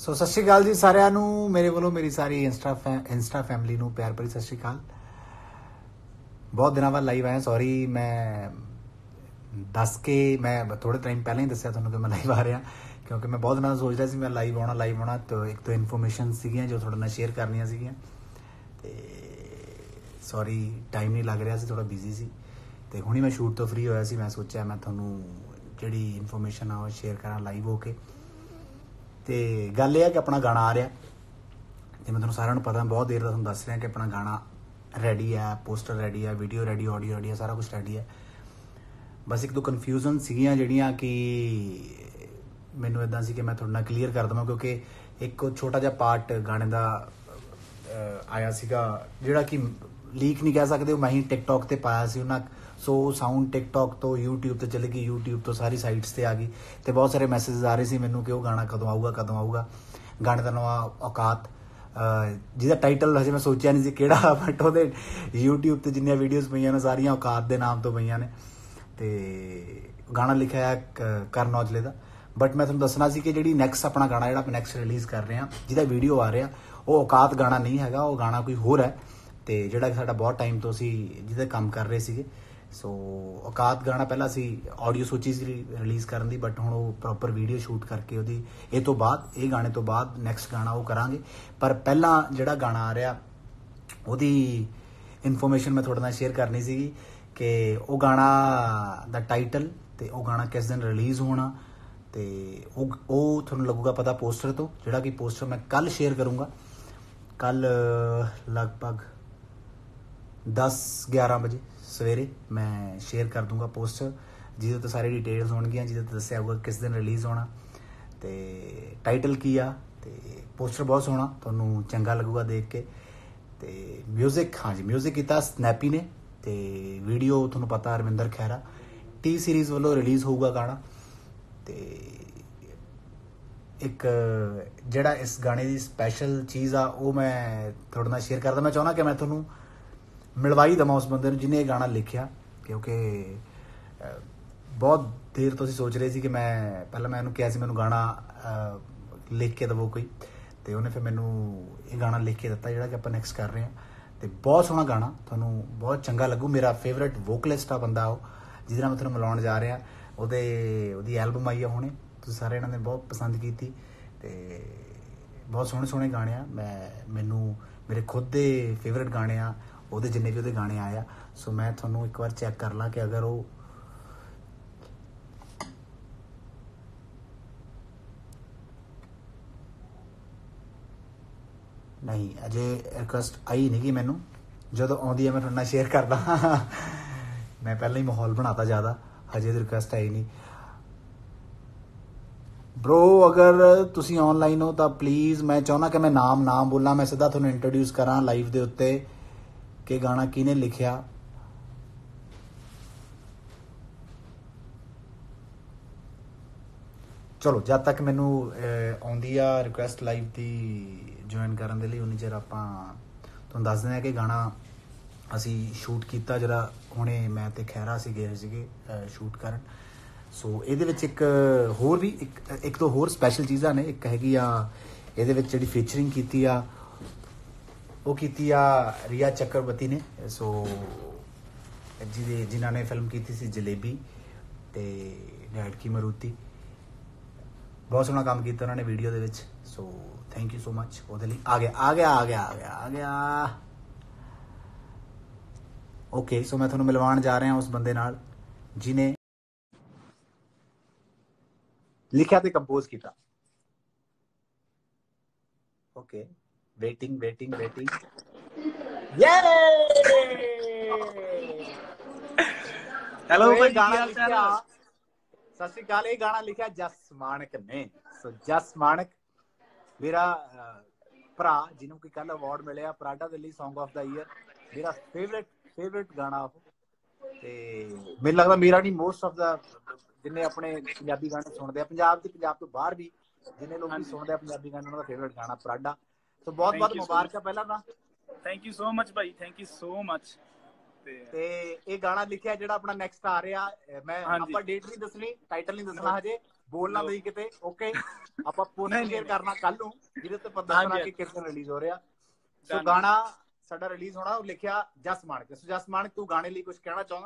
ਸੋ ਸਤਿ ਸ਼੍ਰੀ ਅਕਾਲ ਜੀ ਸਾਰਿਆਂ ਨੂੰ ਮੇਰੇ ਵੱਲੋਂ ਮੇਰੀ ਸਾਰੀ ਇੰਸਟਾ ਫੈਮਿਲੀ ਨੂੰ ਪਿਆਰ ਭਰੀ ਸਤਿ ਸ਼੍ਰੀ ਅਕਾਲ। ਬਹੁਤ ਦਿਨਾਂ ਬਾਅਦ ਲਾਈਵ ਆਇਆ। ਸੌਰੀ ਮੈਂ ਦੱਸ ਕੇ ਮੈਂ ਥੋੜ੍ਹੇ ਟਾਈਮ ਪਹਿਲਾਂ ਹੀ ਦੱਸਿਆ ਤੁਹਾਨੂੰ ਕਿ ਮੈਂ ਲਾਈਵ ਆ ਰਿਹਾ, ਕਿਉਂਕਿ ਮੈਂ ਬਹੁਤ ਦਿਨਾਂ ਤੋਂ ਸੋਚ ਰਿਹਾ ਸੀ ਮੈਂ ਲਾਈਵ ਆਉਣਾ ਤਾਂ ਇੱਕ ਤਾਂ ਇਨਫੋਰਮੇਸ਼ਨ ਸੀਗੀਆਂ ਜੋ ਤੁਹਾਡੇ ਨਾਲ ਸ਼ੇਅਰ ਕਰਨੀਆਂ ਸੀਗੀਆਂ ਅਤੇ ਸੌਰੀ ਟਾਈਮ ਨਹੀਂ ਲੱਗ ਰਿਹਾ ਸੀ, ਥੋੜ੍ਹਾ ਬਿਜ਼ੀ ਸੀ ਅਤੇ ਹੁਣੀ ਮੈਂ ਸ਼ੂਟ ਤੋਂ ਫਰੀ ਹੋਇਆ ਸੀ। ਮੈਂ ਸੋਚਿਆ ਮੈਂ ਤੁਹਾਨੂੰ ਜਿਹੜੀ ਇਨਫੋਰਮੇਸ਼ਨ ਆ ਉਹ ਸ਼ੇਅਰ ਕਰਾਂ ਲਾਈਵ ਹੋ ਕੇ। ਅਤੇ ਗੱਲ ਇਹ ਹੈ ਕਿ ਆਪਣਾ ਗਾਣਾ ਆ ਰਿਹਾ ਅਤੇ ਮੈਂ ਤੁਹਾਨੂੰ ਸਾਰਿਆਂ ਨੂੰ ਪਤਾ ਬਹੁਤ ਦੇਰ ਦਾ ਤੁਹਾਨੂੰ ਦੱਸ ਰਿਹਾ ਕਿ ਆਪਣਾ ਗਾਣਾ ਰੈਡੀ ਹੈ, ਪੋਸਟਰ ਰੈਡੀ ਹੈ, ਵੀਡੀਓ ਰੈਡੀ, ਆਡੀਓ ਰੈਡੀ ਹੈ, ਸਾਰਾ ਕੁਛ ਰੈਡੀ ਹੈ। ਬਸ ਇੱਕ ਦੋ ਕਨਫਿਊਜ਼ਨ ਸੀਗੀਆਂ ਜਿਹੜੀਆਂ ਕਿ ਮੈਨੂੰ ਇੱਦਾਂ ਸੀ ਕਿ ਮੈਂ ਤੁਹਾਡੇ ਨਾਲ ਕਲੀਅਰ ਕਰ ਦੇਵਾਂ, ਕਿਉਂਕਿ ਇੱਕ ਛੋਟਾ ਜਿਹਾ ਪਾਰਟ ਗਾਣੇ ਦਾ ਆਇਆ ਸੀਗਾ ਜਿਹੜਾ ਕਿ ਲੀਕ ਨਹੀਂ ਕਹਿ ਸਕਦੇ, ਉਹ ਮੈਂ ਹੀ ਟਿਕਟੋਕ 'ਤੇ ਪਾਇਆ ਸੀ ਉਹਨਾਂ। ਸੋ ਸਾਊਂਡ ਟਿਕਟੋਕ ਤੋਂ ਯੂਟਿਊਬ 'ਤੇ ਚਲੀ ਗਈ, ਯੂਟਿਊਬ ਤੋਂ ਸਾਰੀ ਸਾਈਟਸ 'ਤੇ ਆ ਗਈ ਅਤੇ ਬਹੁਤ ਸਾਰੇ ਮੈਸੇਜ ਆ ਰਹੇ ਸੀ ਮੈਨੂੰ ਕਿ ਉਹ ਗਾਣਾ ਕਦੋਂ ਆਊਗਾ। ਗਾਣੇ ਦਾ ਨਵਾਂ ਔਕਾਤ, ਜਿਹਦਾ ਟਾਈਟਲ ਹਜੇ ਮੈਂ ਸੋਚਿਆ ਨਹੀਂ ਸੀ ਕਿਹੜਾ, ਬਟ ਉਹਦੇ ਯੂਟਿਊਬ 'ਤੇ ਜਿੰਨੀਆਂ ਵੀਡੀਓਜ਼ ਪਈਆਂ ਨੇ ਸਾਰੀਆਂ ਔਕਾਤ ਦੇ ਨਾਮ ਤੋਂ ਪਈਆਂ ਨੇ ਅਤੇ ਗਾਣਾ ਲਿਖਿਆ ਹੈ ਕਰਨ ਔਜਲੇ ਦਾ। ਬਟ ਮੈਂ ਤੁਹਾਨੂੰ ਦੱਸਣਾ ਸੀ ਕਿ ਜਿਹੜੀ ਨੈਕਸਟ ਆਪਣਾ ਗਾਣਾ ਜਿਹੜਾ ਆਪਾਂ ਨੈਕਸਟ ਰਿਲੀਜ਼ ਕਰ ਰਹੇ ਹਾਂ, ਜਿਹਦਾ ਵੀਡੀਓ ਆ ਰਿਹਾ, ਉਹ ਔਕਾਤ ਗਾਣਾ ਨਹੀਂ ਹੈਗਾ, ਉਹ ਗਾਣਾ ਕੋਈ ਹੋਰ ਹੈ ਅਤੇ ਜਿਹੜਾ ਕਿ ਸਾਡਾ ਬਹੁਤ ਟਾਈਮ ਤੋਂ ਅਸੀਂ ਜਿਹਦੇ ਕੰਮ ਕਰ ਰਹੇ ਸੀਗੇ। ਸੋ ਔਕਾਤ ਗਾਣਾ ਪਹਿਲਾਂ ਅਸੀਂ ਆਡੀਓ ਸੋਚੀ ਸੀ ਰਿਲੀਜ਼ ਕਰਨ ਦੀ, ਬਟ ਹੁਣ ਉਹ ਪ੍ਰੋਪਰ ਵੀਡੀਓ ਸ਼ੂਟ ਕਰਕੇ ਉਹਦੀ ਇਹ ਗਾਣੇ ਤੋਂ ਬਾਅਦ ਨੈਕਸਟ ਗਾਣਾ ਉਹ ਕਰਾਂਗੇ। ਪਰ ਪਹਿਲਾਂ ਜਿਹੜਾ ਗਾਣਾ ਆ ਰਿਹਾ ਉਹਦੀ ਇਨਫੋਰਮੇਸ਼ਨ ਮੈਂ ਤੁਹਾਡੇ ਨਾਲ ਸ਼ੇਅਰ ਕਰਨੀ ਸੀਗੀ ਕਿ ਉਹ ਗਾਣਾ ਦਾ ਟਾਈਟਲ ਅਤੇ ਉਹ ਗਾਣਾ ਕਿਸ ਦਿਨ ਰਿਲੀਜ਼ ਹੋਣਾ ਅਤੇ ਉਹ ਤੁਹਾਨੂੰ ਲੱਗੂਗਾ ਪਤਾ ਪੋਸਟਰ ਤੋਂ, ਜਿਹੜਾ ਕਿ ਪੋਸਟਰ ਮੈਂ ਕੱਲ੍ਹ ਸ਼ੇਅਰ ਕਰੂੰਗਾ। ਕੱਲ੍ਹ ਲਗਭਗ 10-11 ਵਜੇ ਸਵੇਰੇ ਮੈਂ ਸ਼ੇਅਰ ਕਰ ਦੂੰਗਾ ਪੋਸਟਰ, ਜਿਹਦੇ ਤੋਂ ਸਾਰੀ ਡਿਟੇਲਸ ਹੋਣਗੀਆਂ, ਜਿਹਦੇ ਤੋਂ ਦੱਸਿਆ ਹੋਊਗਾ ਕਿਸ ਦਿਨ ਰਿਲੀਜ਼ ਹੋਣਾ ਅਤੇ ਟਾਈਟਲ ਕੀ ਆ। ਅਤੇ ਪੋਸਟਰ ਬਹੁਤ ਸੋਹਣਾ, ਤੁਹਾਨੂੰ ਚੰਗਾ ਲੱਗੂਗਾ ਦੇਖ ਕੇ। ਅਤੇ ਮਿਊਜ਼ਿਕ, ਹਾਂਜੀ ਮਿਊਜ਼ਿਕ ਕੀਤਾ ਸਨੈਪੀ ਨੇ ਅਤੇ ਵੀਡੀਓ ਤੁਹਾਨੂੰ ਪਤਾ ਰਵਿੰਦਰ ਖਹਿਰਾ। ਟੀ ਸੀਰੀਜ਼ ਵੱਲੋਂ ਰਿਲੀਜ਼ ਹੋਊਗਾ ਗਾਣਾ। ਅਤੇ ਇੱਕ ਜਿਹੜਾ ਇਸ ਗਾਣੇ ਦੀ ਸਪੈਸ਼ਲ ਚੀਜ਼ ਆ ਉਹ ਮੈਂ ਤੁਹਾਡੇ ਨਾਲ ਸ਼ੇਅਰ ਕਰਦਾ। ਮੈਂ ਚਾਹੁੰਦਾ ਕਿ ਮੈਂ ਤੁਹਾਨੂੰ ਮਿਲਵਾਈ ਦੇਵਾਂ ਉਸ ਬੰਦੇ ਨੂੰ ਜਿਹਨੇ ਇਹ ਗਾਣਾ ਲਿਖਿਆ, ਕਿਉਂਕਿ ਬਹੁਤ ਦੇਰ ਤੋਂ ਅਸੀਂ ਸੋਚ ਰਹੇ ਸੀ ਕਿ ਪਹਿਲਾਂ ਮੈਂ ਇਹਨੂੰ ਕਿਹਾ ਸੀ ਮੈਨੂੰ ਗਾਣਾ ਲਿਖ ਕੇ ਦੇਵੋ ਕੋਈ, ਅਤੇ ਉਹਨੇ ਫਿਰ ਮੈਨੂੰ ਇਹ ਗਾਣਾ ਲਿਖ ਕੇ ਦਿੱਤਾ ਜਿਹੜਾ ਕਿ ਆਪਾਂ ਨੈਕਸਟ ਕਰ ਰਹੇ ਹਾਂ। ਅਤੇ ਬਹੁਤ ਸੋਹਣਾ ਗਾਣਾ, ਤੁਹਾਨੂੰ ਬਹੁਤ ਚੰਗਾ ਲੱਗੂ। ਮੇਰਾ ਫੇਵਰੇਟ ਵੋਕਲਿਸਟ ਆ ਬੰਦਾ ਉਹ, ਜਿਹਦੇ ਨਾਲ ਮੈਂ ਤੁਹਾਨੂੰ ਮਿਲਾਉਣ ਜਾ ਰਿਹਾ। ਉਹਦੀ ਐਲਬਮ ਆਈ ਆ ਹੁਣੇ, ਤੁਸੀਂ ਸਾਰੇ ਇਹਨਾਂ ਨੇ ਬਹੁਤ ਪਸੰਦ ਕੀਤੀ ਅਤੇ ਬਹੁਤ ਸੋਹਣੇ ਗਾਣੇ ਆ। ਮੈਨੂੰ ਮੇਰੇ ਖੁਦ ਦੇ ਫੇਵਰੇਟ ਗਾਣੇ ਆ ਉਹਦੇ, ਜਿੰਨੇ ਵੀ ਉਹਦੇ ਗਾਣੇ ਆਏ ਆ। ਸੋ ਮੈਂ ਤੁਹਾਨੂੰ ਇੱਕ ਵਾਰ ਚੈੱਕ ਕਰ ਲਾਂ ਕਿ ਅਗਰ ਉਹ ਨਹੀਂ, ਅਜੇ ਰਿਕੁਐਸਟ ਆਈ ਨਹੀਂ ਕਿ ਮੈਨੂੰ, ਜਦੋਂ ਆਉਂਦੀ ਹੈ ਮੈਂ ਤੁਹਾਡੇ ਨਾਲ ਸ਼ੇਅਰ ਕਰਦਾ। ਮੈਂ ਪਹਿਲਾਂ ਹੀ ਮਾਹੌਲ ਬਣਾਤਾ ਜ਼ਿਆਦਾ, ਹਜੇ ਦੀ ਰਿਕੁਐਸਟ ਆਈ ਨਹੀਂ। ਬ్రో ਅਗਰ ਤੁਸੀਂ ਆਨਲਾਈਨ ਹੋ ਤਾਂ ਪਲੀਜ਼, ਮੈਂ ਚਾਹੁੰਦਾ ਕਿ ਮੈਂ ਨਾਮ ਬੋਲਾਂ, ਮੈਂ ਸਿੱਧਾ ਤੁਹਾਨੂੰ ਇੰਟਰੋਡਿਊਸ ਕਰਾਂ ਲਾਈਵ ਦੇ ਉੱਤੇ ਕਿ ਗਾਣਾ ਕਿਹਨੇ ਲਿਖਿਆ। ਚਲੋ ਜਦ ਤੱਕ ਮੈਨੂੰ ਆਉਂਦੀ ਆ ਰਿਕੁਐਸਟ ਲਾਈਵ ਦੀ ਜੁਆਇਨ ਕਰਨ ਦੇ ਲਈ, ਉਨੀ ਚਿਰ ਆਪਾਂ ਤੁਹਾਨੂੰ ਦੱਸ ਦਿੰਦੇ ਹਾਂ ਕਿ ਗਾਣਾ ਅਸੀਂ ਸ਼ੂਟ ਕੀਤਾ, ਜਿਹੜਾ ਹੁਣੇ ਮੈਂ ਅਤੇ ਖਹਿਰਾ ਅਸੀਂ ਗਏ ਸੀਗੇ ਸ਼ੂਟ ਕਰਨ। ਸੋ ਇਹਦੇ ਵਿੱਚ ਇੱਕ ਦੋ ਹੋਰ ਸਪੈਸ਼ਲ ਚੀਜ਼ਾਂ ਨੇ। ਇੱਕ ਹੈਗੀ ਆ ਇਹਦੇ ਵਿੱਚ ਜਿਹੜੀ ਫੀਚਰਿੰਗ ਕੀਤੀ ਆ ਉਹ ਕੀਤੀ ਆ ਰੀਆ ਚੱਕਰਵਰਤੀ ਨੇ। ਸੋ ਜਿਨ੍ਹਾਂ ਨੇ ਫਿਲਮ ਕੀਤੀ ਸੀ ਜਲੇਬੀ ਅਤੇ ਡੈਡ ਕੀ ਮਾਰੂਤੀ, ਬਹੁਤ ਸੋਹਣਾ ਕੰਮ ਕੀਤਾ ਉਹਨਾਂ ਨੇ ਵੀਡੀਓ ਦੇ ਵਿੱਚ। So thank you so much ਉਹਦੇ ਲਈ। ਆ ਗਿਆ ਓਕੇ। ਸੋ ਮੈਂ ਤੁਹਾਨੂੰ ਮਿਲਵਾਉਣ ਜਾ ਰਿਹਾ ਉਸ ਬੰਦੇ ਨਾਲ ਜਿਹਨੇ ਲਿਖਿਆ ਤੇ ਕੰਪੋਜ਼ ਕੀਤਾ। ਓਕੇ, ਵੇਟਿੰਗ ਹੈਲੋ ਭਾਈ, ਗਾਣਾ ਕੀ ਹਾਲ ਲਿਖਿਆ, ਚਾਲ? ਸਤਿ ਸ਼੍ਰੀ ਅਕਾਲ। ਇਹ ਗਾਣਾ ਲਿਖਿਆ ਜਸ ਮਾਣਕ ਨੇ। ਸੋ ਜਸ ਮਾਣਕ ਮੇਰਾ ਭਰਾ, ਜਿਹਨੂੰ ਕਿ ਕੱਲ ਅਵਾਰਡ ਮਿਲਿਆ Prada Delhi song of the year, ਮੇਰਾ ਫੇਵਰੇਟ ਗਾਣਾ ਉਹ। ਤੇ ਮੈਨੂੰ ਲੱਗਦਾ ਮੇਰਾ ਨਹੀਂ, ਮੋਸਟ ਆਫ ਦਾ ਜਿੰਨੇ ਆਪਣੇ ਪੰਜਾਬੀ ਗਾਣੇ ਸੁਣਦੇ ਆ ਪੰਜਾਬ ਤੋਂ ਬਾਹਰ ਵੀ ਜਿੰਨੇ ਲੋਕ ਵੀ ਸੁਣਦੇ ਆ ਪੰਜਾਬੀ ਗਾਣੇ, ਉਹਨਾਂ ਦਾ ਫੇਵਰੇਟ ਗਾਣਾ ਪਰਾਡਾ। ਸੋ ਬਹੁਤ ਮੁਬਾਰਕਾਂ ਪਹਿਲਾਂ ਤਾਂ। ਥੈਂਕ ਯੂ ਸੋ ਮਚ ਭਾਈ, ਥੈਂਕ ਯੂ ਸੋ ਮਚ। ਤੇ ਇਹ ਗਾਣਾ ਲਿਖਿਆ ਜਿਹੜਾ ਆਪਣਾ ਨੈਕਸਟ ਆ ਰਿਹਾ, ਆਪਾਂ ਡੇਟ ਨਹੀਂ ਦੱਸਣੀ, ਟਾਈਟਲ ਨਹੀਂ ਦੱਸਣਾ ਹਜੇ, ਬੋਲਣਾ ਨਹੀਂ ਕਿਤੇ ਓਕੇ ਆਪਾਂ ਪੋਸਟ ਨਹੀਂ ਸ਼ੇਅਰ ਨਹੀਂ ਕਰਨਾ ਕੱਲ ਨੂੰ ਜਿਹਦੇ ਤੇ ਆਪਾਂ ਦੱਸਣਾ ਹਾਂਜੀ ਕਿ ਕਿਸ ਦਿਨ ਰਿਲੀਜ਼ ਹੋ ਰਿਹਾ ਸੋ ਡਨ। ਗਾਣਾ ਸਾਡਾ ਰਿਲੀਜ਼ ਹੋਣਾ ਉਹ ਲਿਖਿਆ ਜਸ ਮਾਨਕ ਸੋ ਜਸ ਮਾਨਕ ਤੂੰ ਗਾਣੇ ਲਈ ਕੁਝ ਕਹਿਣਾ ਚਾਹੁੰਦਾ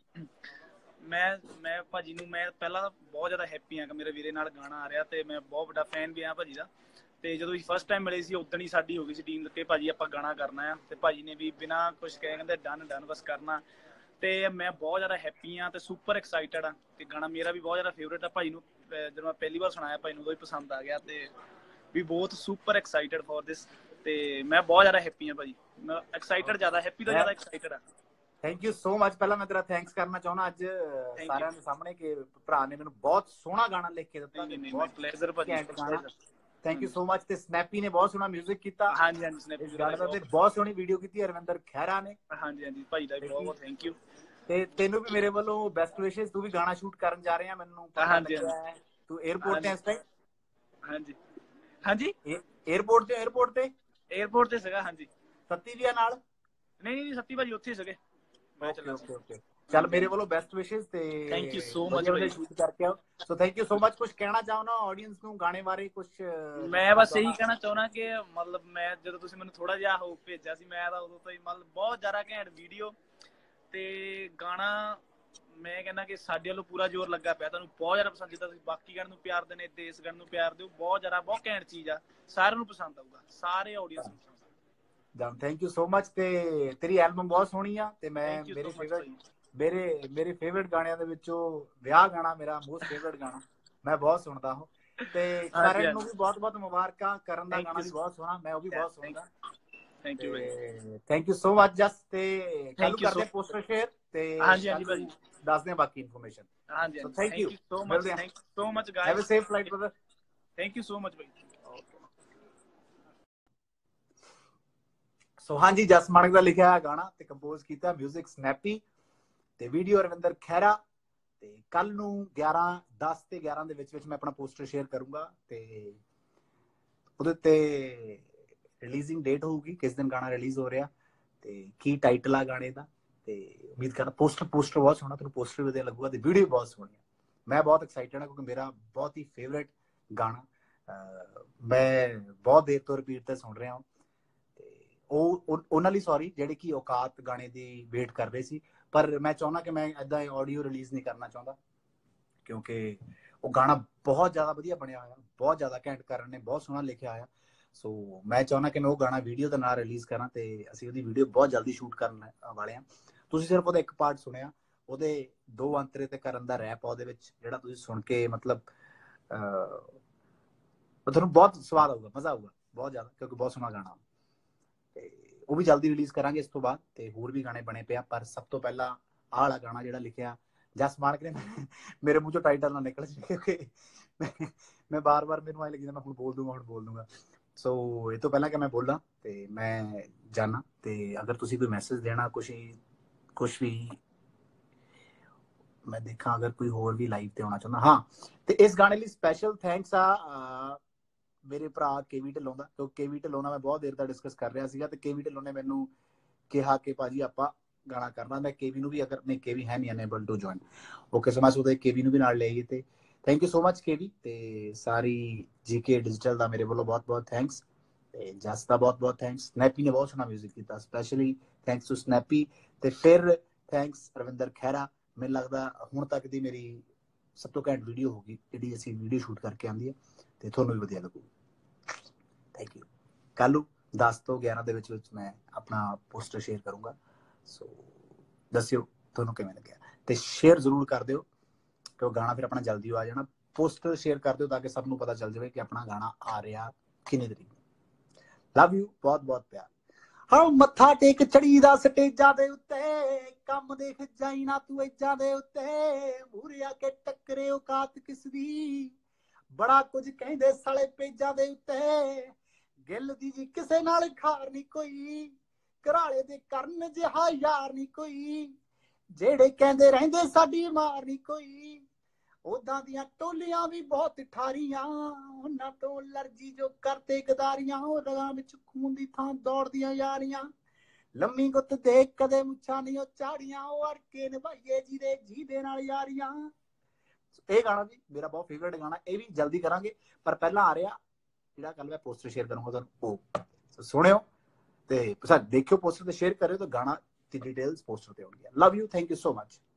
ਮੈਂ ਭਾਜੀ ਨੂੰ ਮੈਂ ਪਹਿਲਾਂ ਤਾਂ ਬਹੁਤ ਜ਼ਿਆਦਾ ਹੈਪੀ ਹਾਂ ਕਿ ਮੇਰੇ ਵੀਰੇ ਨਾਲ ਗਾਣਾ ਆ ਰਿਹਾ ਤੇ ਮੈਂ ਬਹੁਤ ਵੱਡਾ ਫੈਨ ਵੀ ਹਾਂ ਭਾਜੀ ਦਾ ਤੇ ਜਦੋਂ ਅਸੀਂ ਫਸਟ ਟਾਈਮ ਮਿਲੇ ਸੀ ਉਦੋਂ ਹੀ ਸਾਡੀ ਹੋ ਗਈ ਸੀ ਟੀਮ ਕਿ ਭਾਜੀ ਆਪਾਂ ਗਾਣਾ ਕਰਨਾ ਆ ਤੇ ਭਾਜੀ ਨੇ ਵੀ ਬਿਨਾਂ ਕੁਝ ਕਹੇ ਕਹਿੰਦੇ ਡਨ ਡਨ ਬਸ ਕਰਨਾ ਤੇ ਮੈਂ ਬਹੁਤ ਜ਼ਿਆਦਾ ਹੈਪੀ ਹਾਂ ਤੇ ਸੁਪਰ ਐਕਸਾਈਟਡ ਹਾਂ ਤੇ ਗਾਣਾ ਮੇਰਾ ਵੀ ਬਹੁਤ ਜ਼ਿਆਦਾ ਫੇਵਰੇਟ ਆ ਭਾਜੀ ਨੂੰ ਜਦੋਂ ਮੈਂ ਪਹਿਲੀ ਵਾਰ ਸੁਣਾਇਆ ਭਾਜੀ ਨੂੰ ਉਦੋਂ ਹੀ ਪਸੰਦ ਆ ਗਿਆ ਤੇ ਵੀ ਬਹੁਤ ਸੁਪਰ ਐਕਸਾਈਟਡ ਫॉर ਦਿਸ ਤੇ ਮੈਂ ਬਹੁਤ ਜ਼ਿਆਦਾ ਹੈਪੀ ਹਾਂ ਭਾਜੀ ਮੈਂ ਐਕਸਾਈਟਡ ਜ਼ਿਆਦਾ ਹੈਪੀ ਤੋਂ ਜ਼ਿਆਦਾ ਐਕਸਾਈਟਡ ਆ ਥੈਂਕ ਯੂ ਸੋ ਮਚ ਪਹਿਲਾਂ ਮੈਂ ਤੇਰਾ ਥੈਂਕਸ ਕਰਨਾ ਚਾਹੁੰਦਾ ਅੱਜ ਥੈਂਕ ਯੂ ਸਾਰਿਆਂ ਦੇ ਸਾਹਮਣੇ ਕਿ ਭਰਾ ਨੇ ਮੈਨੂੰ ਬਹੁਤ ਸੋਹਣਾ ਗਾਣਾ ਲਿਖ ਕੇ ਦਿੱਤਾ ਨਹੀਂ ਤੇ ਨਹੀਂ ਮੈਂ ਬਹੁਤ ਪਲੇਜ਼ਰ ਭਾਜੀ ਘੈਂਟ ਗਾਣਾ pleasure thank you so much ਤੇ ਸਨੈਪੀ ਨੇ ਬਹੁਤ ਸੋਹਣਾ 뮤직 ਕੀਤਾ ਹਾਂਜੀ ਹਾਂਜੀ ਸਨੈਪੀ ਇਸ ਵੀਰੇ ਗਾਣੇ ਦਾ ਦਾ ਤੇ ਬਹੁਤ ਬਹੁਤ ਸੋਹਣੀ ਵੀਡੀਓ ਕੀਤੀ ਰਵਿੰਦਰ ਖਹਿਰਾ ਨੇ ਹਾਂਜੀ ਹਾਂਜੀ ਭਾਈ ਦਾ ਵੀ ਬਹੁਤ ਬਹੁਤ ਥੈਂਕ ਯੂ ਤੇ ਤੈਨੂੰ ਵੀ ਮੇਰੇ ਵੱਲੋਂ ਬੈਸਟ ਵਿਸ਼ੇਸ ਤੂੰ ਵੀ ਗਾਣਾ ਸ਼ੂਟ ਕਰਨ ਜਾ ਰਿਹਾ ਮੈਨੂੰ ਪਤਾ ਹਾਂਜੀ ਲੱਗਿਆ ਹਾਂਜੀ ਹੈ ਤੂੰ 에어ਪੋਰਟ ਤੇ ਹਾਂਜੀ ਇਸ ਟਾਈਮ ਹਾਂਜੀ ਹਾਂਜੀ 에어ਪੋਰਟ ਤੇ 에어ਪੋਰਟ ਤੇ ਸੀਗਾ ਹਾਂਜੀ ਸੱਤੀ ਵੀ ਆ ਨਾਲ ਨਹੀਂ ਨਹੀਂ ਸੱਤੀ ਭਾਜੀ ਉੱਥੇ ਹੀ ਸੀਗੇ ਮੈਂ ਓਕੇ ਚੱਲਾ ਸੀ ਓਕੇ ਓਕੇ ਚੱਲ ਹਾਂਜੀ ਮੇਰੇ ਹਾਂਜੀ ਵੱਲੋਂ ਬੈਸਟ ਵਿਸ਼ੇਸ ਤੇ ਥੈਂਕ ਯੂ ਸੋ ਮਚ ਵਧੀਆ ਵਧੀਆ ਭਾਈ ਸ਼ੂਟ ਕਰਕੇ ਆਓ so thank you so much ਕੁਝ ਕਹਿਣਾ ਚਾਹੁੰਦਾ ਆਡੀਅנס ਨੂੰ ਗਾਣੇ ਬਾਰੇ ਕੁਝ ਮੈਂ ਦੱਸਣਾ ਬਸ ਇਹੀ ਚਾਹੁੰਦਾ ਕਹਿਣਾ ਚਾਹੁੰਦਾ ਕਿ ਮਤਲਬ ਮੈਂ ਜਦੋਂ ਤੁਸੀਂ ਮੈਨੂੰ ਥੋੜਾ ਜਿਹਾ ਹੋਪ ਭੇਜਿਆ ਸੀ ਮੈਂ ਤਾਂ ਉਦੋਂ ਤੋਂ ਹੀ ਮਤਲਬ ਬਹੁਤ ਜ਼ਿਆਦਾ ਘੈਂਟ ਵੀਡੀਓ ਤੇ ਗਾਣਾ ਮੈਂ ਕਹਿੰਦਾ ਕਿ ਸਾਡੇ ਵੱਲੋਂ ਪੂਰਾ ਜ਼ੋਰ ਲੱਗਾ ਪਿਆ ਤੁਹਾਨੂੰ ਬਹੁਤ ਜ਼ਿਆਦਾ ਪਸੰਦ ਜਿੱਦਾਂ ਤੁਸੀਂ ਬਾਕੀ ਗਾਣੇ ਨੂੰ ਪਿਆਰ ਦਿੰਦੇ ਤੇ ਇਸ ਗਾਣੇ ਨੂੰ ਪਿਆਰ ਦਿਓ ਬਹੁਤ ਜ਼ਿਆਦਾ ਬਹੁਤ ਘੈਂਟ ਚੀਜ਼ ਆ ਸਾਰਿਆਂ ਨੂੰ ਪਸੰਦ ਆਊਗਾ ਸਾਰੇ ਆਡੀਅנס ਨੂੰ ਪਸੰਦ ਆਊਗਾ ਜਾਨ ਥੈਂਕ ਯੂ ਸੋ ਮਚ ਤੇ ਤੇਰੀ ਐਲਬਮ ਬਹੁਤ ਸੋਹਣੀ ਆ ਤੇ ਮੈਂ ਥੈਂਕ ਯੂ ਮੇਰੇ ਸੋ ਮਚ ਫੇਵਰਟ ਭਾਈ ਮੇਰੇ ਫੇਵਰਟ ਗਾਣਿਆਂ ਦੇ ਵਿੱਚੋਂ ਵਿਆਹ ਗਾਣਾ ਮੇਰਾ ਮੋਸਟ ਫੇਵਰਟ ਗਾਣਾ ਮੈਂ ਬਹੁਤ ਸੁਣਦਾ ਹਾਂ ਤੇ ਹਾਂਜੀ ਕਰਨ ਨੂੰ ਹਾਂਜੀ ਵੀ ਬਹੁਤ ਬਹੁਤ ਮੁਬਾਰਕਾਂ ਕਰਨ ਦਾ ਥੈਂਕ ਗਾਣਾ ਯੂ ਵੀ ਬਹੁਤ ਸੋਹਣਾ ਮੈਂ ਉਹ ਵੀ ਬਹੁਤ ਸੁਣਦਾ ਥੈਂਕ ਯੂ ਭਾਈ ਤੇ thank you so much Jas ਤੇ ਕੱਲੂ ਥੈਂਕ ਯੂ ਕਰਦੇ ਸੋ ਪੋਸਟਰ ਸ਼ੇਅਰ ਤੇ ਹਾਂਜੀ ਹਾਂਜੀ ਕੱਲੂ ਭਾਜੀ ਦੱਸਦੇ ਆ ਬਾਕੀ ਇਨਫੋਰਮੇਸ਼ਨ ਹਾਂਜੀ ਸੋ ਹਾਂਜੀ ਥੈਂਕ ਯੂ ਮਿਲਦੇ ਆ thank you so much have a guys safe flight brother thank you so much ਭਾਈ ਸੋ ਹਾਂਜੀ ਜਸ ਮਾਨਕ ਦਾ ਲਿਖਿਆ ਹੋਇਆ ਗਾਣਾ ਤੇ ਕੰਪੋਜ਼ ਕੀਤਾ 뮤직 ਸਨੈਪੀ ਤੇ ਵੀਡੀਓ ਰਵਿੰਦਰ ਖਹਿਰਾ ਤੇ ਕੱਲ ਨੂੰ 10 ਤੇ 11 ਦੇ ਵਿੱਚ ਮੈਂ ਆਪਣਾ ਪੋਸਟਰ ਸ਼ੇਅਰ ਕਰੂੰਗਾ ਤੇ ਉਹਦੇ ਤੇ ਰਿਲੀਜ਼ਿੰਗ ਡੇਟ ਹੋਊਗੀ ਕਿਸ ਦਿਨ ਗਾਣਾ ਰਿਲੀਜ਼ ਹੋ ਰਿਹਾ ਤੇ ਕੀ ਟਾਈਟਲ ਆ ਗਾਣੇ ਦਾ ਤੇ ਉਮੀਦ ਕਰਦਾ ਪੋਸਟਰ ਬਹੁਤ ਸੋਹਣਾ ਤੁਹਾਨੂੰ ਪੋਸਟਰ ਵਧੀਆ ਲੱਗੂਗਾ ਤੇ ਵੀਡੀਓ ਬਹੁਤ ਸੋਹਣੀ ਮੈਂ ਬਹੁਤ ਐਕਸਾਈਟਡ ਹਾਂ ਕਿਉਂਕਿ ਮੇਰਾ ਬਹੁਤ ਹੀ ਫੇਵਰੇਟ ਗਾਣਾ ਮੈਂ ਬਹੁਤ ਦੇਰ ਤੋਂ ਰਿਪੀਟ ਤੇ ਸੁਣ ਰਿਹਾ ਹਾਂ ਉਹ ਉਹਨਾਂ ਲਈ ਸੌਰੀ ਜਿਹੜੇ ਕਿ ਔਕਾਤ ਗਾਣੇ ਦੀ ਵੇਟ ਕਰ ਰਹੇ ਸੀ ਪਰ ਮੈਂ ਚਾਹੁੰਦਾ ਕਿ ਮੈਂ ਏਦਾਂ ਆਡੀਓ ਰਿਲੀਜ਼ ਨਹੀਂ ਕਰਨਾ ਚਾਹੁੰਦਾ ਕਿਉਂਕਿ ਉਹ ਗਾਣਾ ਬਹੁਤ ਜ਼ਿਆਦਾ ਵਧੀਆ ਬਣਿਆ ਹੋਇਆ ਬਹੁਤ ਜ਼ਿਆਦਾ ਘੈਂਟ ਕਰਨ ਨੇ ਬਹੁਤ ਸੋਹਣਾ ਲਿਖਿਆ ਹੋਇਆ ਸੋ ਮੈਂ ਚਾਹੁੰਦਾ ਕਿ ਮੈਂ ਉਹ ਗਾਣਾ ਵੀਡੀਓ ਦੇ ਨਾਲ ਰਿਲੀਜ਼ ਕਰਾਂ ਤੇ ਅਸੀਂ ਉਹਦੀ ਵੀਡੀਓ ਬਹੁਤ ਜਲਦੀ ਸ਼ੂਟ ਕਰਨ ਵਾਲੇ ਹਾਂ ਤੁਸੀਂ ਸਿਰਫ ਉਹਦਾ ਇੱਕ ਪਾਰਟ ਸੁਣਿਆ ਉਹਦੇ 2 ਅੰਤਰੇ ਤੇ ਕਰਨ ਦਾ ਰੈਪ ਉਹਦੇ ਵਿੱਚ ਜਿਹੜਾ ਤੁਸੀਂ ਸੁਣ ਕੇ ਮਤਲਬ ਤੁਹਾਨੂੰ ਬਹੁਤ ਸਵਾਦ ਆਊਗਾ ਮਜ਼ਾ ਆਊਗਾ ਬਹੁਤ ਜ਼ਿਆਦਾ ਕਿਉਂਕਿ ਬਹੁਤ ਸੋਹਣਾ ਗਾਣਾ ਤੇ ਉਹ ਵੀ ਜਲਦੀ ਰਿਲੀਜ਼ ਕਰਾਂਗੇ ਇਸ ਤੋਂ ਬਾਅਦ ਤੇ ਹੋਰ ਵੀ ਗਾਣੇ ਬਣੇ ਪਿਆ ਪਰ ਸਭ ਤੋਂ ਪਹਿਲਾਂ ਆਹ ਵਾਲਾ ਗਾਣਾ ਜਿਹੜਾ ਲਿਖਿਆ ਜਸ ਮਾਨਕ ਨੇ ਮੇਰੇ ਮੂੰਹ ਚੋਂ ਟਾਈਟਲ ਨਾ ਨਿਕਲ ਜਾਵੇ ਕਿਉਂਕਿ ਮੈਂ ਬਾਰ-ਬਾਰ ਮੈਨੂੰ ਐ ਲੱਗਦਾ ਮੈਂ ਹੁਣ ਬੋਲ ਦੂੰਗਾ ਸੋ ਇਹ ਤੋਂ ਪਹਿਲਾਂ ਕਿ ਮੈਂ ਬੋਲਾਂ ਤੇ ਮੈਂ ਜਾਣਾ ਤੇ ਅਗਰ ਤੁਸੀਂ ਕੋਈ ਮੈਸੇਜ ਦੇਣਾ ਕੁਝ ਵੀ ਮੈਂ ਦੇਖਾਂ ਅਗਰ ਕੋਈ ਹੋਰ ਵੀ ਲਾਈਵ ਤੇ ਆਉਣਾ ਚਾਹੁੰਦਾ ਹਾਂ ਤੇ ਇਸ ਗਾਣੇ ਲਈ ਸਪੈਸ਼ਲ ਥੈਂਕਸ ਆ ਮੇਰੇ ਭਰਾ ਕੇਵੀ ਢਿੱਲੋਂ ਦਾ ਕਿਉਂਕਿ ਕੇਵੀ ਢਿੱਲੋਂ ਨਾਲ ਮੈਂ ਬਹੁਤ ਦੇਰ ਤੱਕ ਡਿਸਕਸ ਕਰ ਰਿਹਾ ਸੀਗਾ ਤੇ ਕੇਵੀ ਢਿੱਲੋਂ ਨੇ ਮੈਨੂੰ ਕਿਹਾ ਕਿ ਭਾਜੀ ਆਪਾਂ ਗਾਣਾ ਕਰਨਾ ਮੈਂ ਕੇਵੀ ਨੂੰ ਵੀ ਅਗਰ ਨਹੀਂ ਕੇਵੀ ਹੈ ਨਹੀਂ unable to join okay so ਮੈਂ ਉਹਦੇ ਕੇਵੀ ਨੂੰ ਵੀ ਨਾਲ ਲੈ ਗਈ ਤੇ ਥੈਂਕ ਯੂ ਸੋ ਮਚ ਕੇਵੀ ਤੇ ਸਾਰੀ ਜੀਕੇ ਡਿਜੀਟਲ ਦਾ ਮੇਰੇ ਵੱਲੋਂ ਬਹੁਤ ਬਹੁਤ ਥੈਂਕਸ ਤੇ ਜਸ ਦਾ ਬਹੁਤ ਬਹੁਤ ਥੈਂਕਸ ਸਨੈਪੀ ਨੇ ਬਹੁਤ ਸੋਹਣਾ 뮤직 ਕੀਤਾ ਸਪੈਸ਼ਲੀ ਥੈਂਕਸ ਟੂ ਸਨੈਪੀ ਤੇ ਫਿਰ ਥੈਂਕਸ ਰਵਿੰਦਰ ਖਹਿਰਾ ਮੈਨੂੰ ਲੱਗਦਾ ਹੁਣ ਤੱਕ ਦੀ ਮੇਰੀ ਸਭ ਤੋਂ ਘੈਂਟ ਵੀਡੀਓ ਹੋਗੀ ਜਿਹੜੀ ਅਸੀਂ ਵੀਡੀਓ ਸ਼ੂਟ ਕਰਕੇ ਆਂਦੀ ਹੈ ਤੇ ਤੁਹਾਨੂੰ ਵੀ ਵਧੀਆ ਲੱਗੂ ਥੈਂਕ ਯੂ ਕੱਲ ਨੂੰ 10 ਤੋਂ 11 ਦੇ ਵਿੱਚ ਮੈਂ ਆਪਣਾ ਪੋਸਟਰ ਸ਼ੇਅਰ ਕਰੂੰਗਾ ਸੋ ਦੱਸਿਓ ਤੁਹਾਨੂੰ ਕਿਵੇਂ ਲੱਗਿਆ ਤੇ ਸ਼ੇਅਰ ਜ਼ਰੂਰ ਕਰ ਦਿਓ ਕਿ ਉਹ ਗਾਣਾ ਫਿਰ ਆਪਣਾ ਜਲਦੀ ਆ ਜਾਣਾ ਪੋਸਟਰ ਸ਼ੇਅਰ ਕਰ ਦਿਓ ਤਾਂ ਕਿ ਸਭ ਨੂੰ ਪਤਾ ਚੱਲ ਜਾਵੇ ਕਿ ਆਪਣਾ ਗਾਣਾ ਆ ਰਿਹਾ ਕਿੰਨੀ ਤਰੀਕ ਨੂੰ ਲਵ ਯੂ ਬਹੁਤ ਬਹੁਤ ਪਿਆਰ ਹਾਂ ਮੱਥਾ ਟੇਕ ਚੜੀ ਦਾ ਸਟੇਜਾਂ ਦੇ ਉੱਤੇ ਕੰਮ ਦੇਖ ਜਾਈ ਨਾ ਤੂੰ ਇੱਜਾਂ ਦੇ ਉੱਤੇ ਮੂਰੇ ਆ ਕੇ ਟੱਕਰੇ ਔਕਾਤ ਕਿਸ ਦੀ ਬੜਾ ਕੁਝ ਕਹਿੰਦੇ ਸਾਲੇ ਪੇਜਾਂ ਦੇ ਉੱਤੇ ਗਿੱਲ ਦੀ ਜੀ ਕਿਸੇ ਨਾਲ ਖਾਰ ਨਹੀਂ ਕੋਈ ਘਰਾਲੇ ਦੇ ਕਰਨ ਜਿਹਾ ਯਾਰ ਨਹੀਂ ਕੋਈ ਜਿਹੜੇ ਕਹਿੰਦੇ ਰਹਿੰਦੇ ਸਾਡੀ ਮਾਰ ਨਹੀਂ ਕੋਈ ਉਦਾਂ ਦੀਆਂ ਟੋਲੀਆਂ ਵੀ ਬਹੁਤ ਠਾਰੀਆਂ ਉਹਨਾਂ ਤੋਂ ਅਲਰਜੀ ਜੋ ਕਰਤੇ ਗਦਾਰੀਆਂ ਉਹ ਰਗਾਂ ਵਿੱਚ ਖੂਨ ਦੀ ਥਾਂ ਦੌੜਦੀਆਂ ਯਾਰੀਆਂ ਲੰਮੀ ਗੁੱਤ ਦੇਖ ਕਦੇ ਮੁੱਛਾਂ ਨਹੀਂ ਉਹ ਚਾੜੀਆਂ ਉਹ ਅੜਕੇ ਨਿਭਾਈਏ ਜਿਹਦੇ ਨਾਲ ਯਾਰੀਆਂ ਇਹ ਗਾਣਾ ਵੀ ਮੇਰਾ ਬਹੁਤ ਫੇਵਰਟ ਗਾਣਾ, ਇਹ ਵੀ ਜਲਦੀ ਕਰਾਂਗੇ, ਪਰ ਪਹਿਲਾਂ ਆ ਰਿਹਾ ਜਿਹੜਾ ਕੱਲ ਮੈਂ ਪੋਸਟਰ ਸ਼ੇਅਰ ਕਰੂੰਗਾ ਤੁਹਾਨੂੰ, ਉਹ ਸੁਣਿਓ ਤੇ ਦੇਖਿਓ ਪੋਸਟਰ ਤੇ ਸ਼ੇਅਰ ਕਰਿਓ, ਤਾਂ ਗਾਣਾ ਦੀ ਡਿਟੇਲਸ ਪੋਸਟਰ ਤੇ ਆਉਣਗੀਆਂ। Love you, thank you so much.